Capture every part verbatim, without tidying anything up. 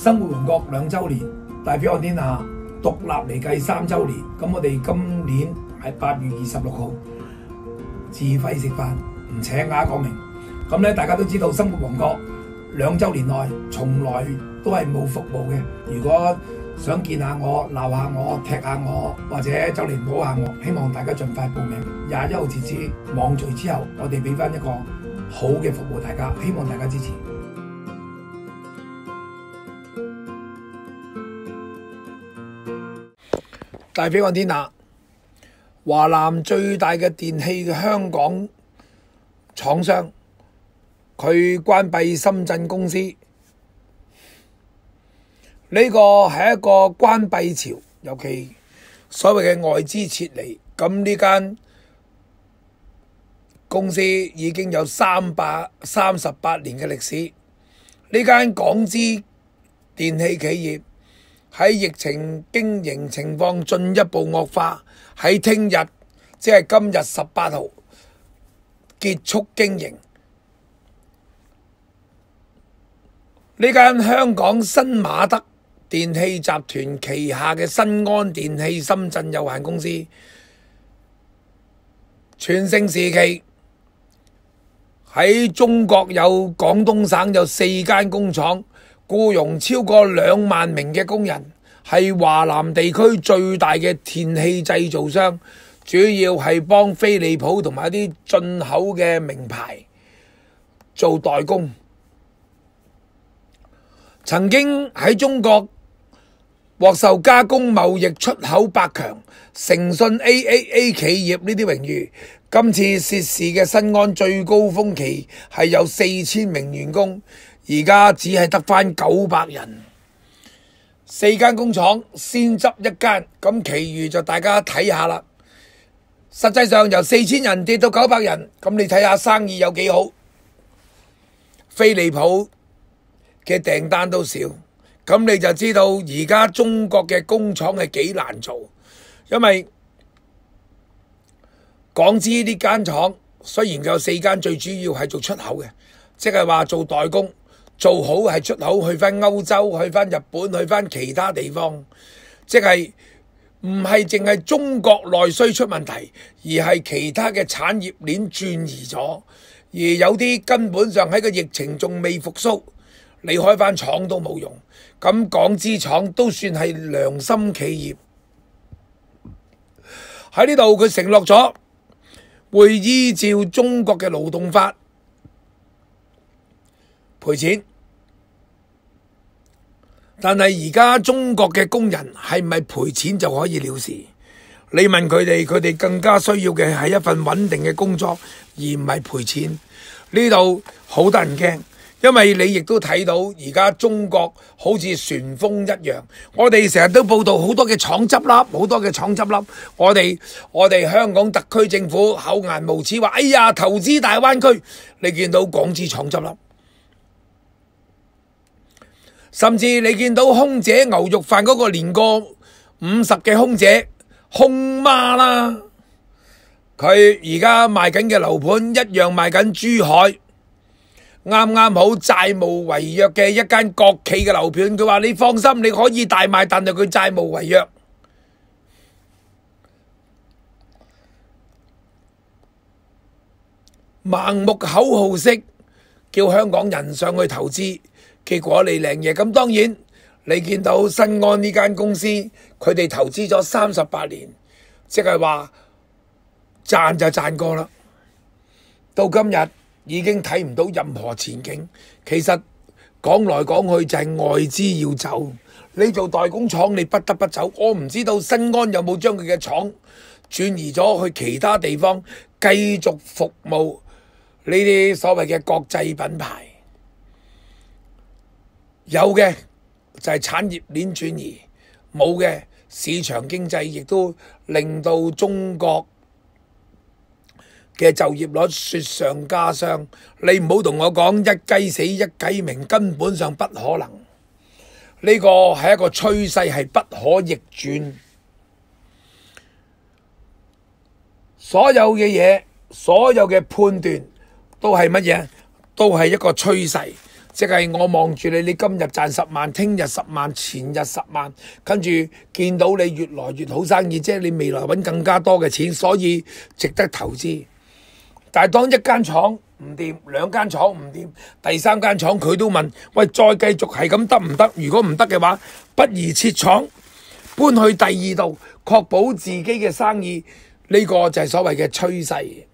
生活王國兩週年，大飛我天下獨立嚟計三週年。咁我哋今年係八月二十六號自費食飯，唔請假講明。咁咧大家都知道生活王國兩週年內從來都係冇服務嘅。如果想見下我、鬧下我、踢下我，或者就嚟摸下我，希望大家盡快報名。廿一號截止，網聚之後，我哋俾翻一個好嘅服務大家，希望大家支持。大飛看天下，華南最大嘅電器嘅香港廠商，佢關閉深圳公司。呢個係一個關閉潮，尤其所謂嘅外資撤離。咁呢間公司已經有三百三十八年嘅歷史。呢間港資電器企業喺疫情經營情況進一步惡化，喺聽日即係今日十八號結束經營。呢間香港新馬德電器集團旗下嘅新安電器深圳有限公司，全盛時期喺中國有廣東省有四間工廠，僱傭超過兩萬名嘅工人，係華南地區最大嘅電器製造商，主要係幫飛利浦同埋一啲進口嘅名牌做代工。曾經喺中國獲受加工貿易出口百強、誠信 A A A 企業呢啲榮譽。今次涉事嘅新安最高峰期係有四千名員工，而家只係得返九百人。四間工廠先執一間，咁其餘就大家睇下啦。實際上由四千人跌到九百人，咁你睇下生意有幾好。飛利浦嘅訂單都少，咁你就知道而家中國嘅工廠係幾難做。因為港資呢間廠雖然有四間，最主要係做出口嘅，即係話做代工，做好係出口去返歐洲、去返日本、去返其他地方，即係唔係淨係中國內需出問題，而係其他嘅產業鏈轉移咗，而有啲根本上喺個疫情仲未復甦，你開返廠都冇用。咁港資廠都算係良心企業。喺呢度佢承諾咗會依照中國嘅勞動法賠錢，但係而家中國嘅工人係咪賠錢就可以了事？你問佢哋，佢哋更加需要嘅係一份穩定嘅工作，而唔係賠錢。呢度好得人驚。因為你亦都睇到而家中國好似旋風一樣，我哋成日都報道好多嘅廠執笠，好多嘅廠執笠。我哋我哋香港特區政府厚顏無恥話，哎呀，投資大灣區，你見到港資廠執笠，甚至你見到空姐牛肉飯嗰個年過五十嘅空姐空媽啦，佢而家賣緊嘅樓盤一樣賣緊珠海。啱啱好債務違約嘅一間國企嘅樓盤，佢話你放心，你可以大賣，但係佢債務違約。盲目口號式叫香港人上去投資，結果你領嘢。咁當然你見到新安呢間公司，佢哋投資咗三十八年，即係話賺就賺過啦，到今日已經睇唔到任何前景。其實講來講去就係外資要走，你做代工廠你不得不走。我唔知道新安有冇將佢嘅廠轉移咗去其他地方，繼續服務呢啲所謂嘅國際品牌。有嘅就係產業鏈轉移，冇嘅市場經濟亦都令到中國嘅就業率雪上加霜。你唔好同我講一雞死一雞鳴，根本上不可能。呢個係一個趨勢，係不可逆轉。所有嘅嘢，所有嘅判斷都係乜嘢？都係一個趨勢。 即係我望住你，你今日賺十萬，聽日十萬，前日十萬，跟住見到你越來越好生意，即係你未來揾更加多嘅錢，所以值得投資。但係當一間廠唔掂，兩間廠唔掂，第三間廠佢都問：喂，再繼續係咁得唔得？如果唔得嘅話，不如撤廠，搬去第二度，確保自己嘅生意。呢個就係所謂嘅趨勢。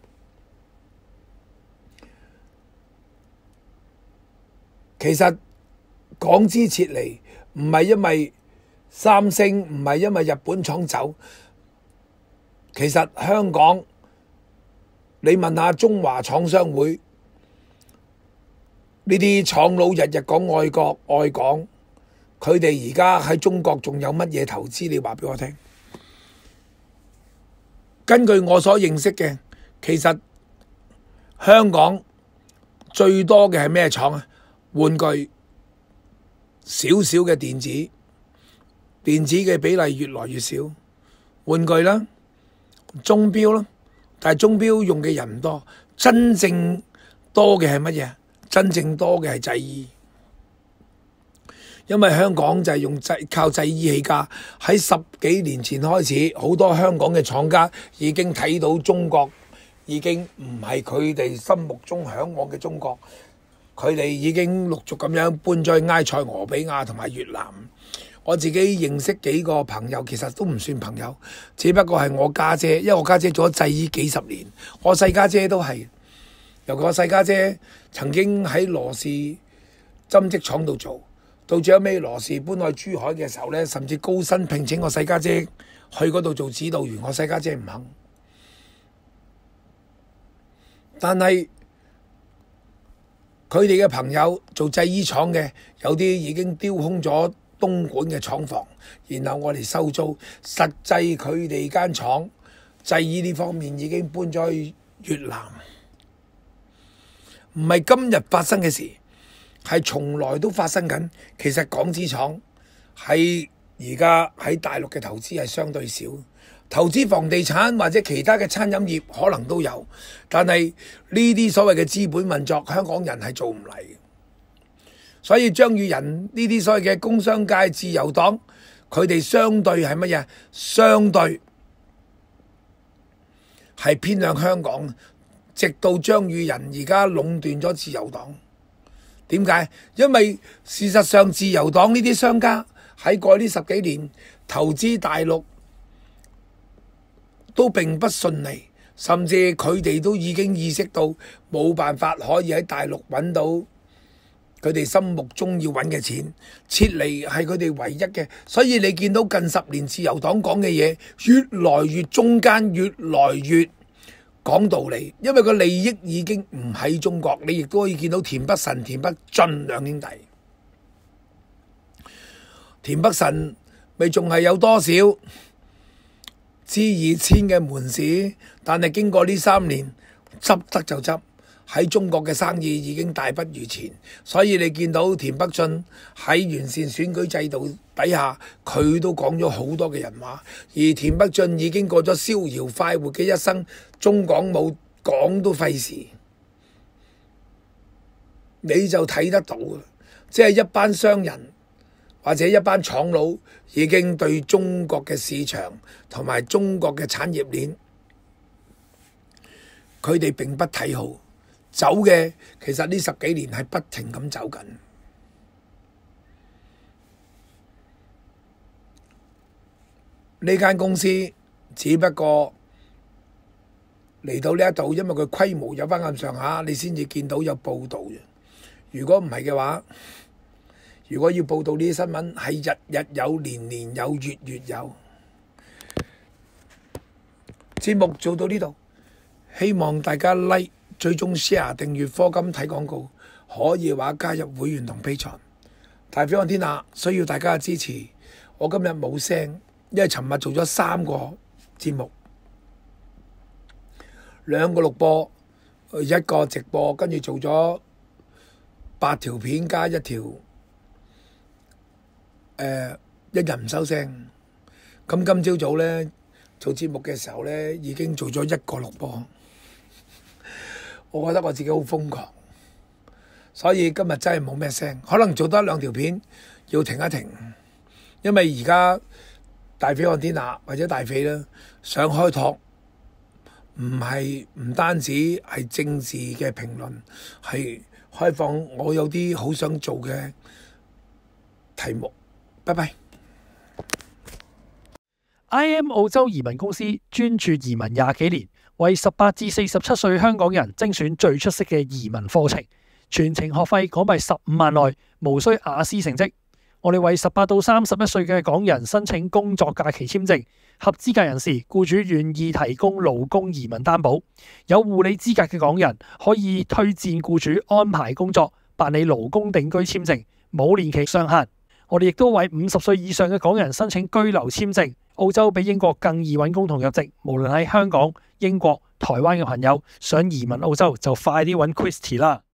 其實港資撤離唔係因為三星，唔係因為日本廠走。其實香港，你問下中華廠商會呢啲廠佬，日日講愛國愛港，佢哋而家喺中國仲有乜嘢投資？你話俾我聽。根據我所認識嘅，其實香港最多嘅係咩廠啊？玩具、少少嘅電子，電子嘅比例越來越少。玩具啦，鐘錶啦，但係鐘錶用嘅人唔多，真正多嘅係乜嘢？真正多嘅係製衣。因為香港就係用製靠製衣起家，喺十幾年前開始，好多香港嘅廠家已經睇到中國已經唔係佢哋心目中嚮往嘅中國，佢哋已經陸續咁樣搬咗去埃塞俄比亞同埋越南。我自己認識幾個朋友，其實都唔算朋友，只不過係我家姐，因為我家姐做咗製衣幾十年，我細家姐都係，尤其我細家姐曾經喺羅氏針織廠度做。到最後尾羅氏搬去珠海嘅時候呢，甚至高薪聘請我細家姐去嗰度做指導員，我細家姐唔肯。但係佢哋嘅朋友做製衣廠嘅，有啲已經丟空咗東莞嘅廠房，然後我哋收租。實際佢哋間廠製衣呢方面已經搬咗去越南，唔係今日發生嘅事。係從來都發生緊。其實港資廠喺而家喺大陸嘅投資係相對少，投資房地產或者其他嘅餐飲業可能都有，但係呢啲所謂嘅資本運作，香港人係做唔嚟嘅。所以張宇人呢啲所謂嘅工商界自由黨，佢哋相對係乜嘢？相對係偏向香港，直到張宇人而家壟斷咗自由黨。點解？因為事實上自由黨呢啲商家喺過去呢十幾年投資大陸都並不順利，甚至佢哋都已經意識到冇辦法可以喺大陸揾到佢哋心目中要揾嘅錢，撤離係佢哋唯一嘅。所以你見到近十年自由黨講嘅嘢越來越中間，越來越講道理，因為個利益已經唔喺中國。你亦都可以見到田北辰、田北俊兩兄弟，田北辰咪仲係有多少知二千嘅門市，但係經過呢三年執得就執，喺中國嘅生意已經大不如前。所以你見到田北俊喺完善選舉制度底下，佢都講咗好多嘅人話，而田北俊已經過咗逍遙快活嘅一生，中港冇講都費事，你就睇得到，即係一班商人或者一班廠佬已經對中國嘅市場同埋中國嘅產業鏈，佢哋並不睇好。走嘅其實呢十幾年係不停咁走緊。呢間公司只不過嚟到呢一度，因為佢規模有翻咁上下，你先至見到有報導嘅。如果唔係嘅話，如果要報導呢啲新聞，係日日有、年年有、月月有。節目做到呢度，希望大家 like、追蹤、share、訂閱課金睇廣告，可以話加入會員同 Patreon。大飛看天下需要大家嘅支持。我今日冇聲，因為尋日做咗三個節目，兩個錄播，一個直播，跟住做咗八條片加一條，誒、呃、一日唔收聲。咁今朝早呢，做節目嘅時候呢，已經做咗一個錄播。我覺得我自己好瘋狂， 所以今日真係冇咩聲，可能做多一兩條片要停一停，因為而家大匪看天下或者大匪咧想開拓，唔係唔單止係政治嘅評論，係開放我有啲好想做嘅題目。拜拜。 I M 澳洲移民公司專注移民廿幾年，為十八至四十七歲香港人精選最出色嘅移民課程，全程學費港幣十五萬內，無需雅思成績。我哋為十八到三十一歲嘅港人申請工作假期簽證，合資格人士僱主願意提供勞工移民擔保，有護理資格嘅港人可以推薦僱主安排工作，辦理勞工定居簽證，冇年期上限。我哋亦都為五十歲以上嘅港人申請居留簽證，澳洲比英國更易揾工同入籍。無論喺香港、英國、台灣嘅朋友想移民澳洲，就快啲揾 Christy 啦。